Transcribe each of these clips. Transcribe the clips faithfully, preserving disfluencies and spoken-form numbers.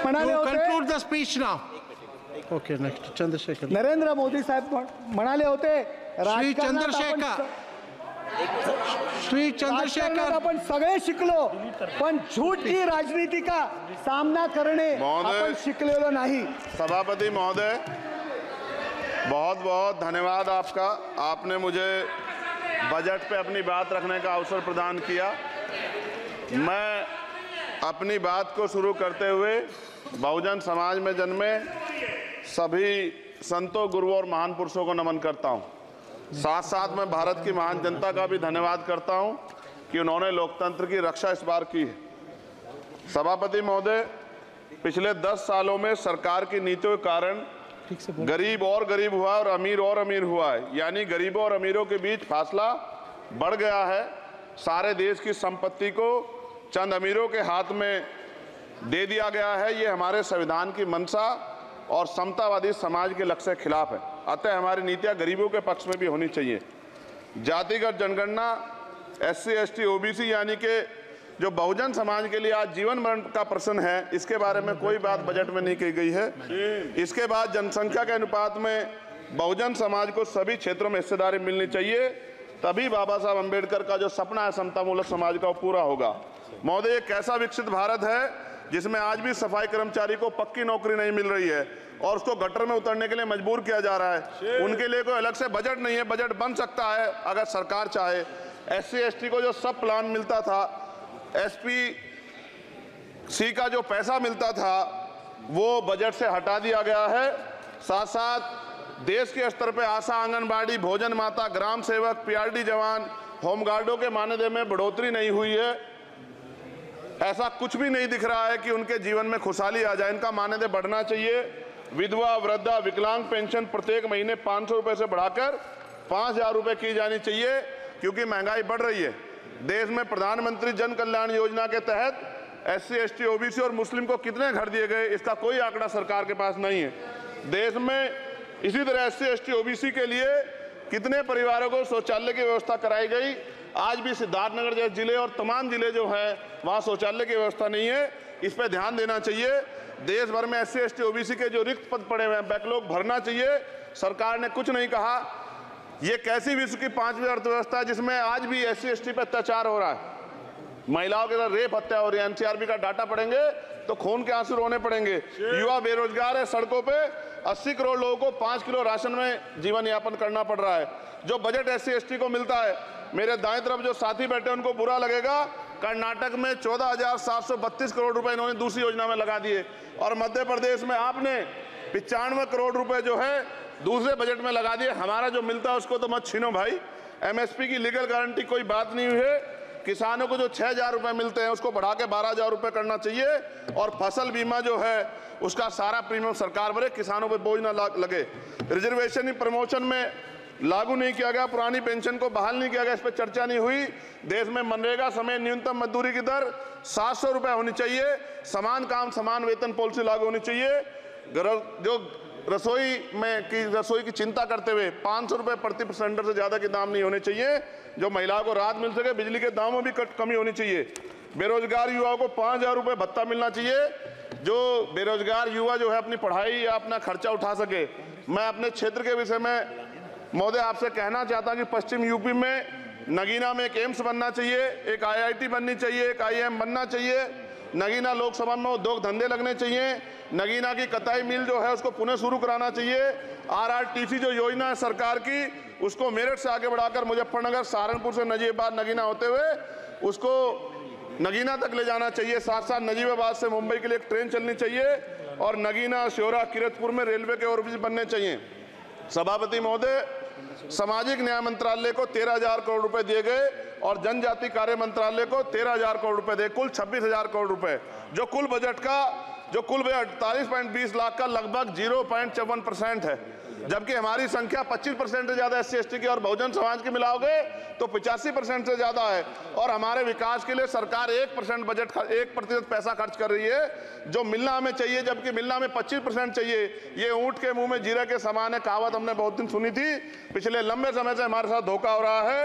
म्हणाले होते, conclude the speech now. Okay, next. Chandrasekhar. Narendra Modi साहेब म्हणाले होते, श्री चंद्रशेखर श्री राजकारणात चंद्रशेखर आपण सगळे शिकलो, पण झूठ की राजनीति का सामना करणे महोदय, आपण शिकलेलो नाही। सभापति महोदय, बहुत बहुत धन्यवाद आपका। आपने मुझे बजट पे अपनी बात रखने का अवसर प्रदान किया। मैं अपनी बात को शुरू करते हुए बहुजन समाज में जन्मे सभी संतों, गुरुओं और महान पुरुषों को नमन करता हूं। साथ साथ मैं भारत की महान जनता का भी धन्यवाद करता हूं कि उन्होंने लोकतंत्र की रक्षा इस बार की है। सभापति महोदय, पिछले दस सालों में सरकार की नीतियों के कारण गरीब और गरीब हुआ और अमीर और अमीर हुआ है, यानी गरीबों और अमीरों के बीच फासला बढ़ गया है। सारे देश की संपत्ति को चंद अमीरों के हाथ में दे दिया गया है। ये हमारे संविधान की मंशा और समतावादी समाज के लक्ष्य के खिलाफ है। अतः हमारी नीतियां गरीबों के पक्ष में भी होनी चाहिए। जातिगत जनगणना, S C S T O B C यानी कि जो बहुजन समाज के लिए आज जीवन मरण का प्रश्न है, इसके बारे में कोई बात बजट में नहीं की गई है। इसके बाद जनसंख्या के अनुपात में बहुजन समाज को सभी क्षेत्रों में हिस्सेदारी मिलनी चाहिए, तभी बाबा साहब अम्बेडकर का जो सपना है समतामूलक समाज का वो पूरा होगा। महोदय, एक ऐसा विकसित भारत है जिसमें आज भी सफाई कर्मचारी को पक्की नौकरी नहीं मिल रही है और उसको गटर में उतरने के लिए मजबूर किया जा रहा है। उनके लिए कोई अलग से बजट नहीं है। बजट बन सकता है अगर सरकार चाहे। एस सी एस टी को जो सब प्लान मिलता था, एस पी सी का जो पैसा मिलता था, वो बजट से हटा दिया गया है। साथ साथ देश के स्तर पे आशा, आंगनबाड़ी, भोजन माता, ग्राम सेवक, पी आर डी जवान, होमगार्डों के मानदेय में बढ़ोतरी नहीं हुई है। ऐसा कुछ भी नहीं दिख रहा है कि उनके जीवन में खुशहाली आ जाए। इनका मानदेय बढ़ना चाहिए। विधवा, वृद्धा, विकलांग पेंशन प्रत्येक महीने पाँच सौ रुपये से बढ़ाकर पाँच हजार रुपये की जानी चाहिए, क्योंकि महंगाई बढ़ रही है। देश में प्रधानमंत्री जन कल्याण योजना के तहत S C S T O B C और मुस्लिम को कितने घर दिए गए, इसका कोई आंकड़ा सरकार के पास नहीं है। देश में इसी तरह S C S T O B C के लिए कितने परिवारों को शौचालय की व्यवस्था कराई गई। आज भी सिद्धार्थनगर जैसे जिले और तमाम जिले जो हैं वहाँ शौचालय की व्यवस्था नहीं है। इस पर ध्यान देना चाहिए। देश भर में S C S T O B C के जो रिक्त पद पड़े हुए हैं, बैकलॉग भरना चाहिए। सरकार ने कुछ नहीं कहा। ये कैसी विश्व की पांचवी अर्थव्यवस्था है जिसमें आज भी एस सी एस टी पर अत्याचार हो रहा है, महिलाओं के साथ रेप हत्या हो रही है। एन सी आर बी का डाटा पढ़ेंगे तो खून के आंसू रोने पड़ेंगे। युवा बेरोजगार है, सड़कों पे अस्सी करोड़ लोगों को पाँच किलो राशन में जीवन यापन करना पड़ रहा है। जो budget S C S T को मिलता है, मेरे दाएं तरफ जो साथी बैठे उनको बुरा लगेगा, कर्नाटक में चौदह हजार सात सौ बत्तीस करोड़ रुपए इन्होंने दूसरी योजना में लगा दिए और मध्य प्रदेश में आपने पिचानवे करोड़ रुपए जो है दूसरे बजट में लगा दिए। हमारा जो मिलता है उसको तो मत छीनो भाई। एम एस पी की लीगल गारंटी कोई बात नहीं हुई है। किसानों को जो छह हजार रुपए मिलते हैं उसको बढ़ा के बारह हजार रुपए करना चाहिए और फसल बीमा जो है उसका सारा प्रीमियम सरकार भरे, किसानों पर बोझ ना लगे। रिजर्वेशन प्रमोशन में लागू नहीं किया गया, पुरानी पेंशन को बहाल नहीं किया गया, इस पर चर्चा नहीं हुई। देश में मनरेगा समय न्यूनतम मजदूरी की दर सात सौ रुपए होनी चाहिए। समान काम समान वेतन पॉलिसी लागू होनी चाहिए। जो रसोई में की रसोई की चिंता करते हुए पाँच सौ रुपये प्रति सिलेंडर से ज़्यादा के दाम नहीं होने चाहिए, जो महिलाओं को राहत मिल सके। बिजली के दामों में भी कमी होनी चाहिए। बेरोजगार युवाओं को पाँच हजार रुपये भत्ता मिलना चाहिए, जो बेरोजगार युवा जो है अपनी पढ़ाई या अपना खर्चा उठा सके। मैं अपने क्षेत्र के विषय में महोदय आपसे कहना चाहता हूं कि पश्चिम यूपी में नगीना में एक एम्स बनना चाहिए, एक आई आई टी बननी चाहिए, एक आई आई एम बनना चाहिए। नगीना लोकसभा में उद्योग धंधे लगने चाहिए। नगीना की कताई मिल जो है उसको पुनः शुरू कराना चाहिए। आर आर टी सी जो योजना है सरकार की, उसको मेरठ से आगे बढ़ाकर मुजफ्फरनगर, सहारनपुर से नजीबाबाद नगीना होते हुए उसको नगीना तक ले जाना चाहिए। साथ साथ नजीबाबाद से मुंबई के लिए एक ट्रेन चलनी चाहिए और नगीना, श्योरा, किरतपुर में रेलवे के ओवरब्रिज बनने चाहिए। सभापति महोदय, सामाजिक न्याय मंत्रालय को तेरह हजार करोड़ रुपए दिए गए और जनजाति कार्य मंत्रालय को तेरह हजार करोड़ रुपए दिए, कुल छब्बीस हजार करोड़ रुपए, जो कुल बजट का जो कुल बजट अड़तालीस पॉइंट बीस लाख का लगभग जीरो पॉइंट चौवन परसेंट है। जबकि हमारी संख्या पच्चीस परसेंट से ज्यादा एस सी एस टी की और बहुजन समाज की मिलाओगे तो पिचासी परसेंट से ज्यादा है। और हमारे विकास के लिए सरकार एक परसेंट बजट एक प्रतिशत पैसा खर्च कर रही है, जो मिलना हमें चाहिए, जबकि मिलना हमें पच्चीस परसेंट चाहिए। ये ऊंट के मुंह में जीरा के समान है, कहावत हमने बहुत दिन सुनी थी। पिछले लंबे समय से हमारे साथ धोखा हो रहा है।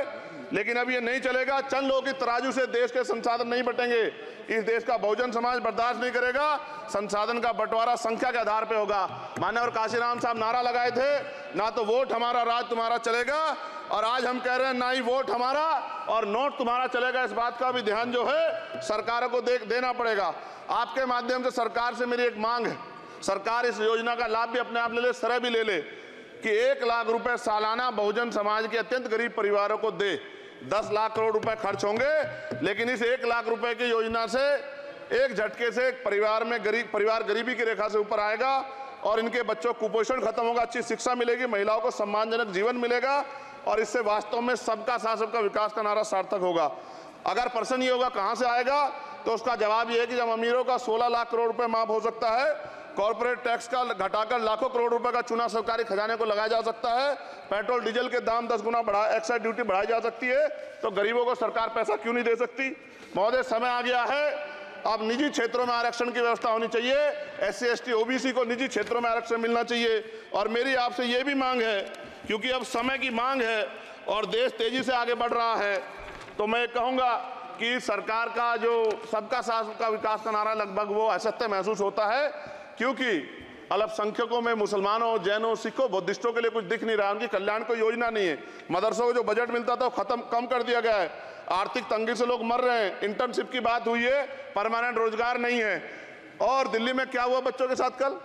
लेकिन अब ये नहीं चलेगा। चंद लोगों की तराजू से देश के संसाधन नहीं बटेंगे। इस देश का बहुजन समाज बर्दाश्त नहीं करेगा। संसाधन का बंटवारा संख्या के आधार पे होगा। माननीय काशीराम साहब नारा लगाए थे, ना तो वोट हमारा राज तुम्हारा चलेगा, और आज हम कह रहे हैं ना ही वोट हमारा और नोट तुम्हारा चलेगा। इस बात का भी ध्यान जो है सरकारों को दे, देना पड़ेगा। आपके माध्यम से सरकार से मेरी एक मांग है, सरकार इस योजना का लाभ भी अपने आप ले ले, सरह भी ले ले कि एक लाख रुपए सालाना बहुजन समाज के अत्यंत गरीब परिवारों को दे। दस लाख करोड़ रुपए खर्च होंगे, लेकिन इस एक लाख रुपए की योजना से एक झटके से एक परिवार में गरीब परिवार गरीबी की रेखा से ऊपर आएगा और इनके बच्चों को कुपोषण खत्म होगा, अच्छी शिक्षा मिलेगी, महिलाओं को सम्मानजनक जीवन मिलेगा और इससे वास्तव में सबका साथ सबका विकास का नारा सार्थक होगा। अगर प्रश्न ये होगा कहां से आएगा, तो उसका जवाब ये है कि जब अमीरों का सोलह लाख करोड़ रुपए माफ हो सकता है, कॉर्पोरेट टैक्स का घटाकर लाखों करोड़ रुपए का चुना सरकारी खजाने को लगाया जा सकता है, पेट्रोल डीजल के दाम दस गुना बढ़ा एक्साइज ड्यूटी बढ़ाई जा सकती है, तो गरीबों को सरकार पैसा क्यों नहीं दे सकती। महोदय, समय आ गया है, अब निजी क्षेत्रों में आरक्षण की व्यवस्था होनी चाहिए। S C S T OBC को निजी क्षेत्रों में आरक्षण मिलना चाहिए। और मेरी आपसे ये भी मांग है, क्योंकि अब समय की मांग है और देश तेजी से आगे बढ़ रहा है, तो मैं कहूँगा कि सरकार का जो सबका साथ सबका विकास का नारा लगभग वो असत्य महसूस होता है, क्योंकि अल्पसंख्यकों में मुसलमानों, जैनों, सिखों, बुद्धिस्टों के लिए कुछ दिख नहीं रहा, उनकी कल्याण कोई योजना नहीं है। मदरसों को जो बजट मिलता था वो खत्म कम कर दिया गया है। आर्थिक तंगी से लोग मर रहे हैं। इंटर्नशिप की बात हुई है, परमानेंट रोजगार नहीं है। और दिल्ली में क्या हुआ बच्चों के साथ कल,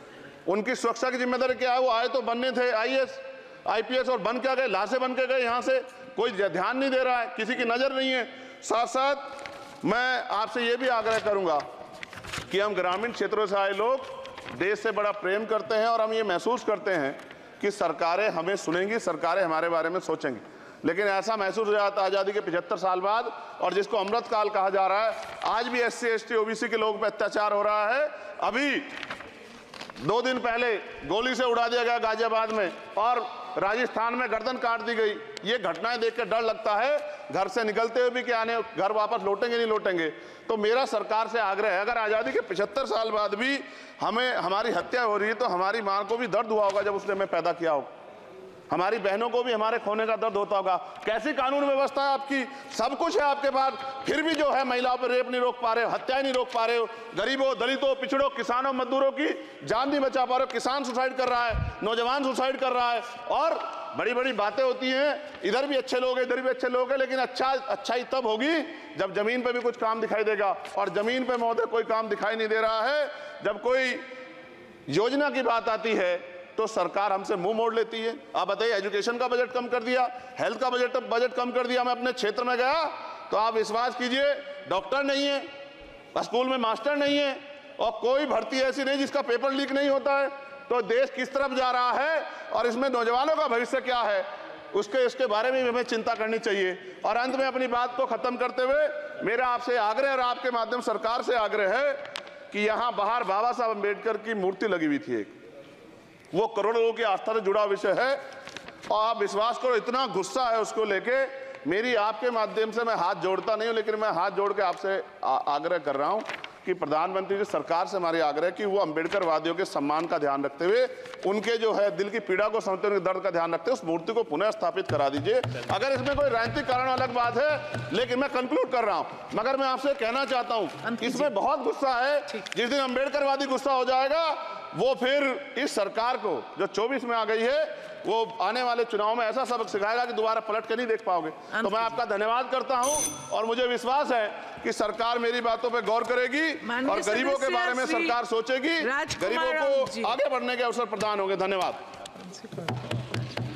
उनकी सुरक्षा की जिम्मेदारी क्या है? वो आए तो बनने थे I A S I P S और बन क्या गए, लाशें बन के गए। यहाँ से कोई ध्यान नहीं दे रहा है, किसी की नजर नहीं है। साथ साथ मैं आपसे ये भी आग्रह करूंगा कि हम ग्रामीण क्षेत्रों से आए लोग देश से बड़ा प्रेम करते हैं और हम ये महसूस करते हैं कि सरकारें हमें सुनेंगी, सरकारें हमारे बारे में सोचेंगी। लेकिन ऐसा महसूस हो जाता है आज़ादी के पचहत्तर साल बाद, और जिसको अमृत काल कहा जा रहा है, आज भी S C S T OBC के लोगों पर अत्याचार हो रहा है। अभी दो दिन पहले गोली से उड़ा दिया गया गाजियाबाद में और राजस्थान में गर्दन काट दी गई। ये घटनाएं देख के डर लगता है, घर से निकलते हुए भी कि आने घर वापस लौटेंगे नहीं लौटेंगे। तो मेरा सरकार से आग्रह है, अगर आज़ादी के पचहत्तर साल बाद भी हमें हमारी हत्या हो रही है, तो हमारी मां को भी दर्द हुआ होगा जब उसने हमें पैदा किया होगा, हमारी बहनों को भी हमारे खोने का दर्द होता होगा। कैसी कानून व्यवस्था है आपकी, सब कुछ है आपके पास, फिर भी जो है महिलाओं पर रेप नहीं रोक पा रहे हो, हत्याएं नहीं रोक पा रहे हो, गरीबों, दलितों, पिछड़ों, किसानों, मजदूरों की जान नहीं बचा पा रहे हो। किसान सुसाइड कर रहा है, नौजवान सुसाइड कर रहा है, और बड़ी बड़ी बातें होती हैं, इधर भी अच्छे लोग हैं, इधर भी अच्छे लोग हैं, लेकिन अच्छा अच्छाई तब होगी जब जमीन पे भी कुछ काम दिखाई देगा। और जमीन पे महोदय कोई काम दिखाई नहीं दे रहा है। जब कोई योजना की बात आती है तो सरकार हमसे मुंह मोड़ लेती है। आप बताइए, एजुकेशन का बजट कम कर दिया, हेल्थ का बजट बजट कम कर दिया। मैं अपने क्षेत्र में गया तो आप विश्वास कीजिए, डॉक्टर नहीं है, स्कूल में मास्टर नहीं है, और कोई भर्ती ऐसी नहीं जिसका पेपर लीक नहीं होता है। तो देश किस तरफ जा रहा है और इसमें नौजवानों का भविष्य क्या है, उसके इसके बारे में हमें चिंता करनी चाहिए। और अंत में अपनी बात को खत्म करते हुए मेरा आपसे आग्रह और आपके माध्यम सरकार से आग्रह है कि यहाँ बाहर बाबा साहब अम्बेडकर की मूर्ति लगी हुई थी एक, वो करोड़ों लोगों की आस्था से जुड़ा विषय है, और आप विश्वास करो इतना गुस्सा है उसको लेके। मेरी आपके माध्यम से मैं हाथ जोड़ता नहीं हूं, लेकिन मैं हाथ जोड़ के आपसे आग्रह कर रहा हूं कि प्रधानमंत्री जी, सरकार से हमारी आग्रह कि वो अम्बेडकर वादियों के सम्मान का ध्यान रखते हुए, उनके जो है दिल की पीड़ा को समझते हुए, दर्द का ध्यान रखते हुए उस मूर्ति को पुनः स्थापित करा दीजिए। अगर इसमें कोई राजनीतिक कारण अलग बात है, लेकिन मैं कंक्लूड कर रहा हूं। मगर मैं आपसे कहना चाहता हूं, इसमें बहुत गुस्सा है। जिस दिन अम्बेडकर वादी गुस्सा हो जाएगा, वो फिर इस सरकार को जो चौबीस में आ गई है, वो आने वाले चुनाव में ऐसा सबक सिखाएगा कि दोबारा पलट कर नहीं देख पाओगे। तो मैं आपका धन्यवाद करता हूं, और मुझे विश्वास है कि सरकार मेरी बातों पे गौर करेगी और गरीबों के बारे में सरकार सोचेगी, गरीबों को आगे बढ़ने के अवसर प्रदान होंगे। धन्यवाद।